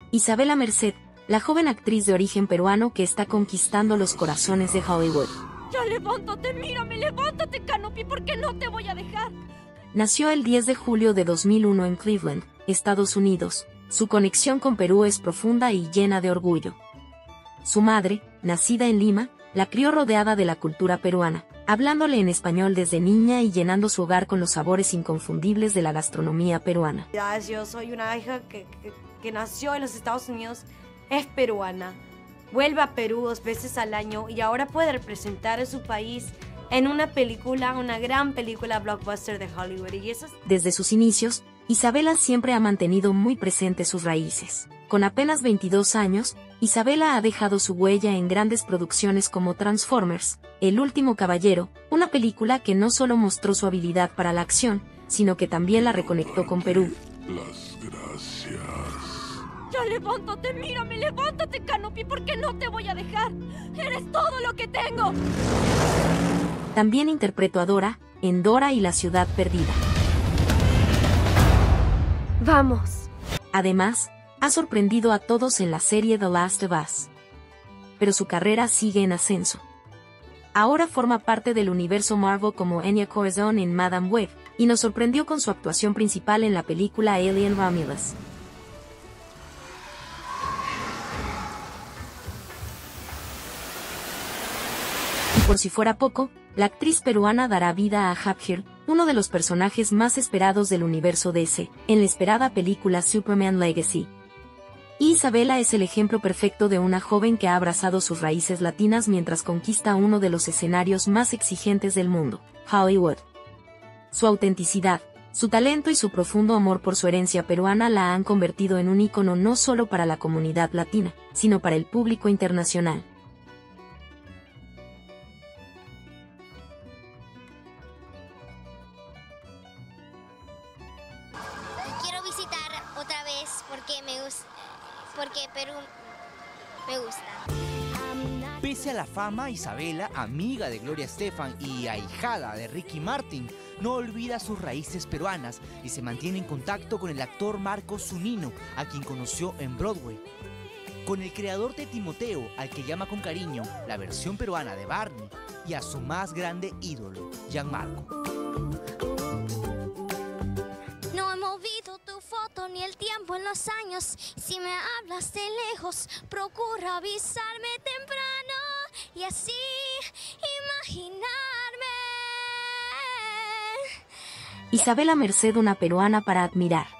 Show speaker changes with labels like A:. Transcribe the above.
A: Isabela Merced, la joven actriz de origen peruano que está conquistando los corazones de Hollywood.
B: Ya levántate, mírame, levántate, Canopy, porque no te voy a dejar.
A: Nació el 10 de julio de 2001 en Cleveland, Estados Unidos. Su conexión con Perú es profunda y llena de orgullo. Su madre, nacida en Lima, la crió rodeada de la cultura peruana, hablándole en español desde niña y llenando su hogar con los sabores inconfundibles de la gastronomía peruana.
C: Yo soy una hija que nació en los Estados Unidos, es peruana, vuelve a Perú 2 veces al año y ahora puede representar a su país en una película, una gran película blockbuster de Hollywood. Y eso es...
A: Desde sus inicios, Isabela siempre ha mantenido muy presentes sus raíces. Con apenas 22 años, Isabela ha dejado su huella en grandes producciones como Transformers, El último caballero, una película que no solo mostró su habilidad para la acción, sino que también la reconectó con Perú.
D: Las gracias.
B: Ya levántate, mírame, levántate, Canopy, porque no te voy a dejar. Eres todo lo que tengo.
A: También interpretó a Dora, en Dora y la ciudad perdida.
C: Vamos.
A: Además, ha sorprendido a todos en la serie The Last of Us. Pero su carrera sigue en ascenso. Ahora forma parte del universo Marvel como Enya Corazon en Madame Web, y nos sorprendió con su actuación principal en la película Alien Romulus. Y por si fuera poco, la actriz peruana dará vida a Hapgirl, uno de los personajes más esperados del universo DC, en la esperada película Superman Legacy. Isabela es el ejemplo perfecto de una joven que ha abrazado sus raíces latinas mientras conquista uno de los escenarios más exigentes del mundo, Hollywood. Su autenticidad, su talento y su profundo amor por su herencia peruana la han convertido en un ícono no solo para la comunidad latina, sino para el público internacional.
E: Quiero visitar otra vez porque Perú me gusta.
F: Pese a la fama, Isabela, amiga de Gloria Estefan y ahijada de Ricky Martin, no olvida sus raíces peruanas y se mantiene en contacto con el actor Marcos Zunino, a quien conoció en Broadway. Con el creador de Timoteo, al que llama con cariño la versión peruana de Barney, y a su más grande ídolo, Gianmarco.
E: No he movido tu foto ni el tiempo en los años. Si me hablas de lejos, procura avisarme temprano y así imaginarme.
A: Isabela Merced, una peruana para admirar.